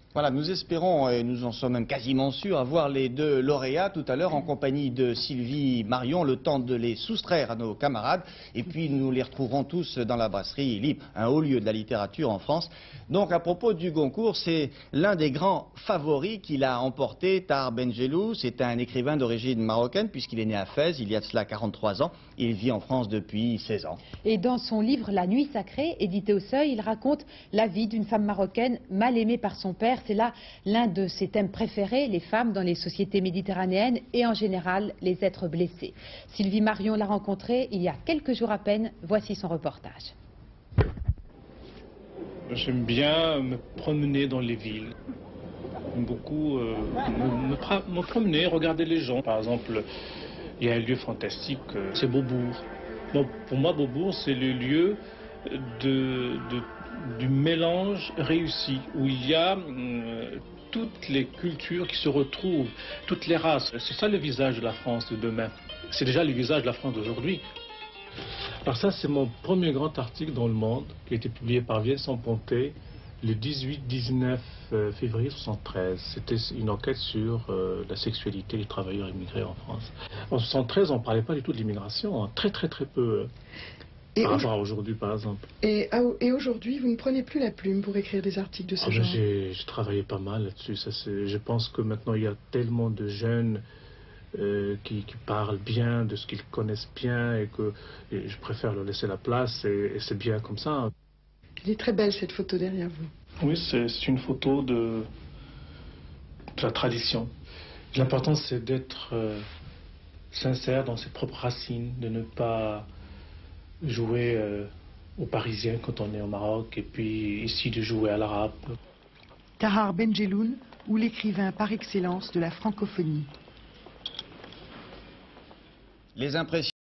Voilà, nous espérons, et nous en sommes même quasiment sûrs, avoir les deux lauréats tout à l'heure en compagnie de Sylvie Marion, le temps de les soustraire à nos camarades. Et puis nous les retrouverons tous dans la brasserie Libre, un haut lieu de la littérature en France. Donc à propos du Goncourt, c'est l'un des grands favoris qu'il a emporté, Tahar Benjelloun. C'est un écrivain d'origine marocaine puisqu'il est né à Fès il y a de cela 43 ans. Il vit en France depuis 16 ans. Et dans son livre La Nuit sacrée, édité au Seuil, il raconte la vie d'une femme marocaine mal aimée par son père. C'est là l'un de ses thèmes préférés, les femmes dans les sociétés méditerranéennes et en général les êtres blessés. Sylvie Marion l'a rencontré il y a quelques jours à peine. Voici son reportage. J'aime bien me promener dans les villes. J'aime beaucoup me promener, regarder les gens. Par exemple, il y a un lieu fantastique, c'est Beaubourg. Bon, pour moi, Beaubourg, c'est le lieu du mélange réussi, où il y a toutes les cultures qui se retrouvent, toutes les races. C'est ça le visage de la France de demain. C'est déjà le visage de la France d'aujourd'hui. Alors ça, c'est mon premier grand article dans Le Monde, qui a été publié par Vincent Pontet le 18-19 février 1973. C'était une enquête sur la sexualité des travailleurs immigrés en France. En 1973, on ne parlait pas du tout de l'immigration, hein, très peu. Par rapport à aujourd'hui, par exemple. Et aujourd'hui, vous ne prenez plus la plume pour écrire des articles de ce genre? J'ai travaillé pas mal là-dessus. Je pense que maintenant, il y a tellement de jeunes qui parlent bien de ce qu'ils connaissent bien et que je préfère leur laisser la place et c'est bien comme ça. Elle est très belle, cette photo derrière vous. Oui, c'est une photo de la tradition. L'important, c'est d'être sincère dans ses propres racines, de ne pas jouer aux Parisiens quand on est au Maroc et puis ici de jouer à l'arabe. Tahar Benjelloun, ou l'écrivain par excellence de la francophonie. Les impressions